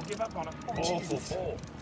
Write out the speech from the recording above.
give up on it. Oh, Awful Jesus. ball.